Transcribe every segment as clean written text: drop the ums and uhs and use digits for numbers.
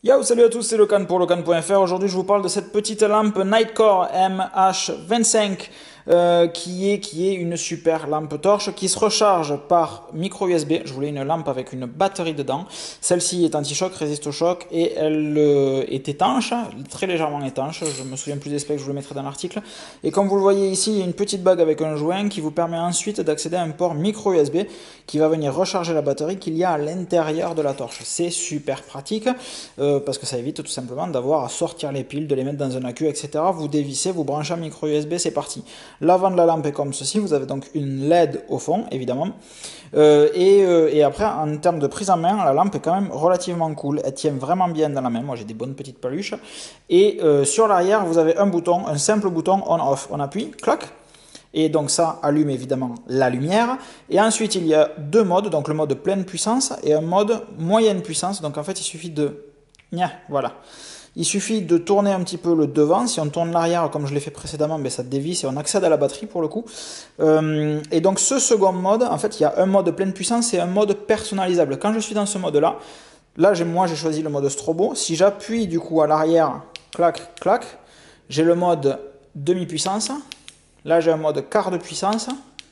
Yo, salut à tous, c'est Locan pour Locan.fr. Aujourd'hui, je vous parle de cette petite lampe Nightcore MH25 qui est une super lampe torche qui se recharge par micro USB. Je voulais une lampe avec une batterie dedans. Celle-ci est anti-choc, résiste au choc et elle est étanche, très légèrement étanche. Je me souviens plus des specs, je vous le mettrai dans l'article. Et comme vous le voyez ici, il y a une petite bague avec un joint qui vous permet ensuite d'accéder à un port micro USB qui va venir recharger la batterie qu'il y a à l'intérieur de la torche. C'est super pratique. Parce que ça évite tout simplement d'avoir à sortir les piles, de les mettre dans un accu, etc. Vous dévissez, vous branchez un micro USB, c'est parti. L'avant de la lampe est comme ceci, vous avez donc une LED au fond, évidemment. Et après, en termes de prise en main, la lampe est quand même relativement cool. Elle tient vraiment bien dans la main. Moi, j'ai des bonnes petites paluches. Et sur l'arrière, vous avez un bouton, un simple bouton on-off. On appuie, clac. Et donc ça allume évidemment la lumière. Et ensuite, il y a deux modes, donc le mode pleine puissance et un mode moyenne puissance. Donc en fait, il suffit de... Voilà. Il suffit de tourner un petit peu le devant. Si on tourne l'arrière comme je l'ai fait précédemment, ben ça dévisse et on accède à la batterie pour le coup. Et donc ce second mode, en fait, il y a un mode pleine puissance et un mode personnalisable. Quand je suis dans ce mode-là, moi j'ai choisi le mode strobo. Si j'appuie du coup à l'arrière, clac, clac, j'ai le mode demi-puissance. Là j'ai un mode quart de puissance.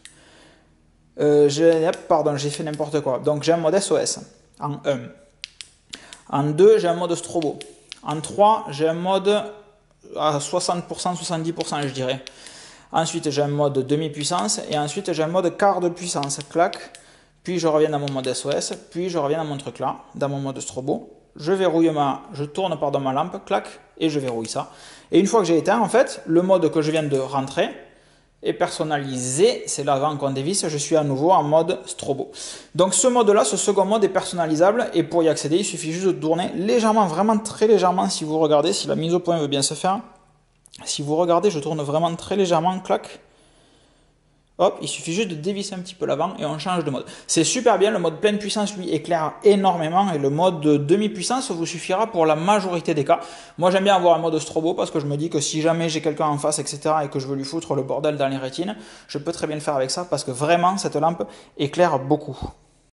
Pardon, j'ai fait n'importe quoi. Donc j'ai un mode SOS en 1. En 2, j'ai un mode strobo. En 3, j'ai un mode à 60%, 70%, je dirais. Ensuite, j'ai un mode demi-puissance. Et ensuite, j'ai un mode quart de puissance. Clac. Puis, je reviens dans mon mode SOS. Puis, je reviens dans mon truc là, dans mon mode strobo. Je tourne ma lampe. Clac. Et je verrouille ça. Et une fois que j'ai éteint, en fait, le mode que je viens de rentrer est personnalisé, c'est l'avant qu'on dévisse, je suis à nouveau en mode strobo. Donc ce mode-là, ce second mode est personnalisable et pour y accéder, il suffit juste de tourner légèrement, vraiment très légèrement si vous regardez, si la mise au point veut bien se faire. Si vous regardez, je tourne vraiment très légèrement, clac. Hop, il suffit juste de dévisser un petit peu l'avant et on change de mode. C'est super bien, le mode pleine puissance lui éclaire énormément et le mode demi-puissance vous suffira pour la majorité des cas. Moi j'aime bien avoir un mode strobo parce que je me dis que si jamais j'ai quelqu'un en face, etc. et que je veux lui foutre le bordel dans les rétines, je peux très bien le faire avec ça parce que vraiment cette lampe éclaire beaucoup.